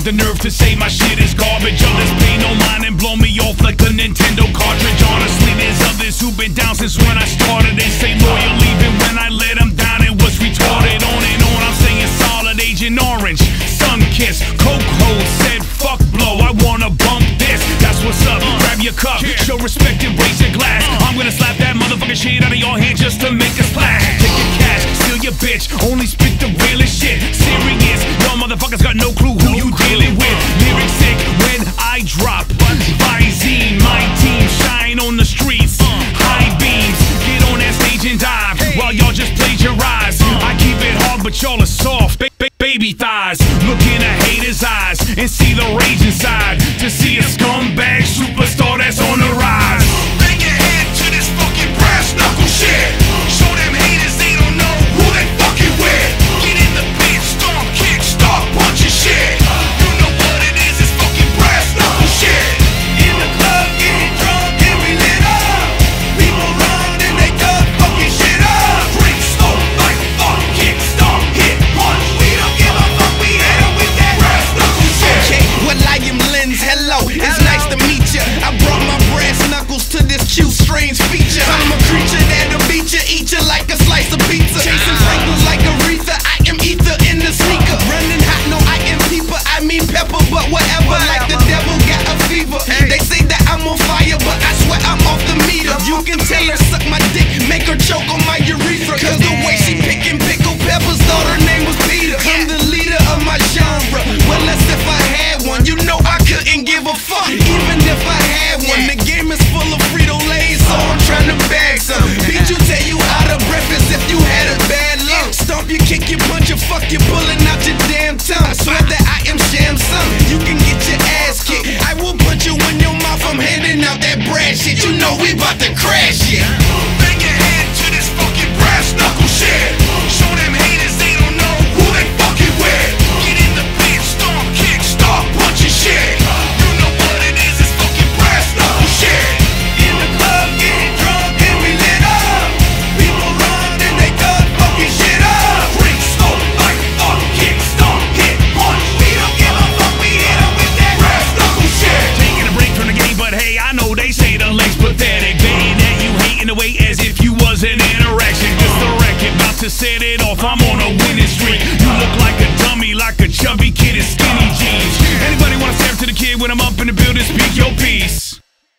the nerve to say my shit is garbage. Others pay no mind and blow me off like a Nintendo cartridge. Honestly, there's others who've been down since when I started. They say loyal even when I let them down, it was retarded. On and on, I'm saying solid Agent Orange, sun kiss, coke hold, said fuck blow. I wanna bump this, that's what's up. Grab your cup, show respect and raise your glass. I'm gonna slap that motherfucking shit out of your hand just to make a splash. Take your cash, steal your bitch, only spit the realest shit. Serious, y'all motherfuckers got no clue who you dealing with. Lyrics sick when I drop. Visine, my team shine on the streets. High beams, get on that stage and dive while y'all just plagiarize. I keep it hard, but y'all are soft, baby thighs. Look in a hater's eyes and see the rage inside. To see a scumbag superstar that's on the rise. Bang your head to this fucking brass knuckle shit. Show them haters they don't know who they fucking with. Get in the pit, stomp, kick, stop, punch your shit. You know what it is, it's fucking brass knuckle shit. In the club, getting drunk and we lit up. People run and they cut fucking shit up. Drink, smoke, like fuck, kick, stomp, hit, punch. We don't give a fuck, we hit 'em with that brass knuckle shit. Okay, well I am Lens, hello, it's nice to meet ya. I brought my brass knuckles to this cute strange feature. I'm a creature that'll beat ya, eat ya like a slice of pizza. Chasing cycles like Aretha, I am ether in the sneaker. Running hot, no I am peeper, I mean pepper, but whatever. Like the devil got a fever. They say that I'm on fire, but I swear I'm off the meter. You can tell her suck my dick, make her choke on my urethra. Cause the way she pickin' pickled peppers, thought her name was Peter. I'm the leader of my genre, well as if I had one. You know I couldn't give a fuck, even if I had one. The game is full of Frito-Lays, so I'm trying to bag some. Beat you till you out of breath as if you had a bad luck. Stomp, you kick, you punch, you fuck, you pulling out your damn tongue. I swear that I am Samsung, you can get your ass kicked. I will punch you in your mouth, I'm handing out that brass shit. You know we bout to crash it. Bang your head to this fucking brass knuckle shit. Show them haters they don't know who they fucking with. Get in the pit, stomp, kick, stop, punch your shit. You know what it is, it's fucking brass knuckle shit. In the club, getting drunk and we lit up. People run and they cut fucking shit up. Drink, smoke, like fuck, kick, stomp, hit, punch. We don't give a fuck, we hit 'em with that brass knuckle shit. Taking a break from the game, but hey, I know they say the legs pathetic. Baying at you, hating away as if you was an interaction. Just the record, about to set it off, I'm on a winning streak. You look like a dummy, like a chubby kid in skinny jeans. Anybody wanna step to the kid when I'm up in the building, speak your piece.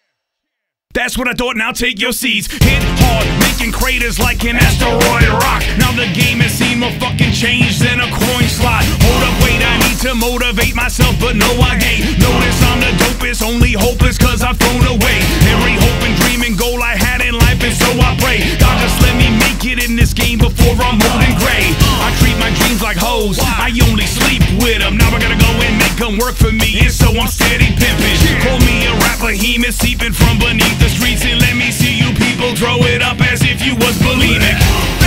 That's what I thought, now take your seats. Hit hard, making craters like an asteroid rock. Now the game has seen more fucking change than a coin slot. Hold up, wait, I need to motivate myself, but no I ain't. Notice I'm the dopest, only hopeless cause I've thrown away every hope and dream and goal I had in life, and so I pray God just let me make it in this game before I'm old and gray. I treat my dreams like hoes, I only sleep with them. Now I gotta go and make them work for me, and so I'm steady pimping. Call me a rap behemoth, seeping from beneath the streets, and let me see you people throw it up as if you was believing.